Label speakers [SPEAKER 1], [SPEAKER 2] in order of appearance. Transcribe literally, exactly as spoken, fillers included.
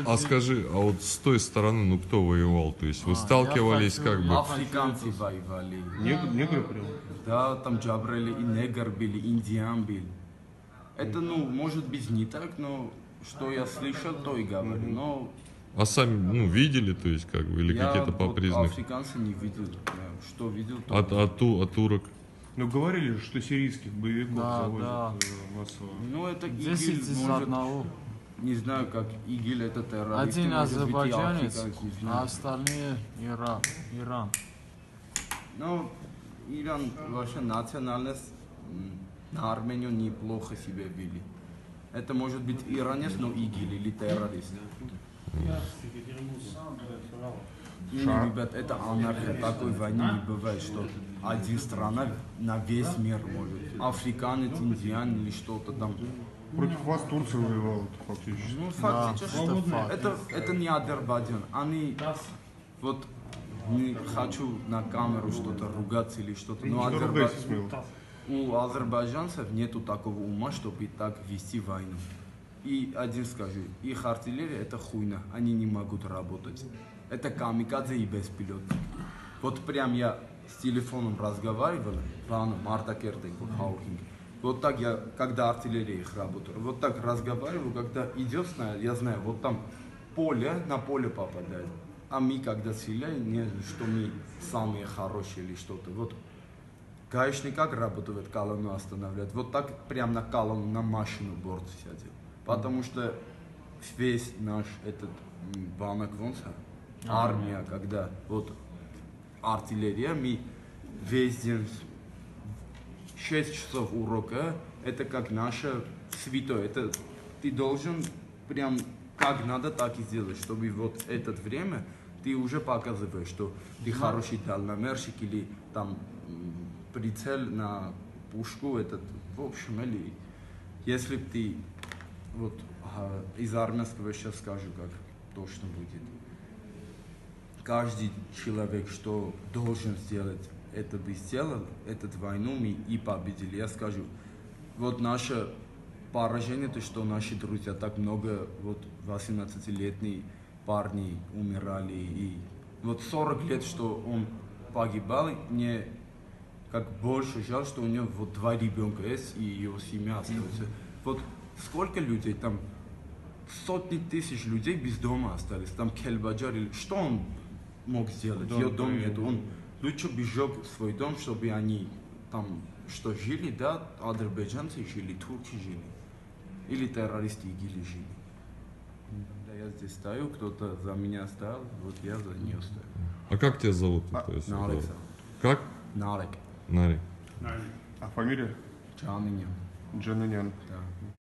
[SPEAKER 1] а скажи, а вот с той стороны, ну кто воевал? То есть вы сталкивались как бы?
[SPEAKER 2] Африканцы воевали.
[SPEAKER 3] Негры, негры прям?
[SPEAKER 2] Да, там Джабрели и негр были, индиан был. Это, ну, может быть не так, но что я слышал, то и говорю. Но
[SPEAKER 1] А сами, ну, видели, то есть как бы, или
[SPEAKER 2] я
[SPEAKER 1] какие-то по
[SPEAKER 2] вот
[SPEAKER 1] признакам?
[SPEAKER 2] африканца не видел. Я что видел, то...
[SPEAKER 1] А, а, ту, а турок?
[SPEAKER 3] Ну говорили же, что сирийских боевиков
[SPEAKER 4] Да,
[SPEAKER 3] завозят
[SPEAKER 4] да.
[SPEAKER 3] э, массово.
[SPEAKER 2] Ну, это
[SPEAKER 4] десять
[SPEAKER 2] ИГИЛ,
[SPEAKER 4] из
[SPEAKER 2] может,
[SPEAKER 4] одного.
[SPEAKER 2] не знаю, как ИГИЛ это террорист.
[SPEAKER 4] Один
[SPEAKER 2] может быть, и
[SPEAKER 4] азербайджанец,
[SPEAKER 2] африканец, не
[SPEAKER 4] а
[SPEAKER 2] знаю.
[SPEAKER 4] остальные Иран. Иран.
[SPEAKER 2] Ну, Иран, ваша национальность, м, на Армению неплохо себя вели. Это может быть иранец, но ИГИЛ или террорист. Не, ребят, это анархия. Такой войны не бывает, что один страна на весь мир может. Африканец, индиан или что-то там.
[SPEAKER 3] Против вас Турция воевала фактически.
[SPEAKER 2] Ну, фактически,
[SPEAKER 4] это факт.
[SPEAKER 2] это, это не Азербайджан. Они, вот, не хочу на камеру что-то ругаться или что-то, но
[SPEAKER 3] Что
[SPEAKER 2] Азербай-
[SPEAKER 3] ругайся смело.
[SPEAKER 2] у азербайджанцев нету такого ума, чтобы так вести войну. И один скажу, их артиллерия это хуйня, они не могут работать. Это камикадзе и беспилотник. Вот прям я с телефоном разговаривал, плану Марта Кертенко, Хаукинг. Вот так я, когда артиллерия их работает, вот так разговариваю, когда идет, я знаю, вот там поле, на поле попадает. А мы когда стреляем, не что мы самые хорошие или что-то. Вот гаишник как работает, колонну останавливает. Вот так прям на колонну, на машину борт сядет. Потому что весь наш этот банок вонса, армия, когда вот артиллерия, мы весь день шесть часов урока, это как наше святое. Это ты должен прям как надо, так и сделать, чтобы вот это время ты уже показываешь, что ты хороший дальномерщик или там прицел на пушку, этот, в общем, или если бы ты, вот а, из армейского сейчас скажу, как точно будет. Каждый человек, что должен сделать, это бы сделал, эту войну мы и победили. Я скажу, вот наше поражение, то что наши друзья, так много, вот восемнадцатилетние парни умирали, и вот сорок лет, что он погибал, мне как больше жаль, что у него вот два ребенка есть, и его семья остается. Вот сколько людей там, сотни тысяч людей без дома остались, там Кельбаджар, что он мог сделать?
[SPEAKER 3] Да,
[SPEAKER 1] ну,
[SPEAKER 2] Ее дом нет, он лучше бы сжег свой дом, чтобы они там что жили, да, азербайджанцы жили, турки жили, или террористы ИГИЛ жили. Да, я здесь стою, кто-то за меня стоял, вот я за нее стою.
[SPEAKER 1] А как тебя зовут?
[SPEAKER 2] А,
[SPEAKER 1] То есть,
[SPEAKER 2] Нарек.
[SPEAKER 1] это- Как?
[SPEAKER 2] Нарек.
[SPEAKER 1] Нарик.
[SPEAKER 3] А фамилия?
[SPEAKER 2] Джаминян.
[SPEAKER 3] Джананян.
[SPEAKER 2] Да.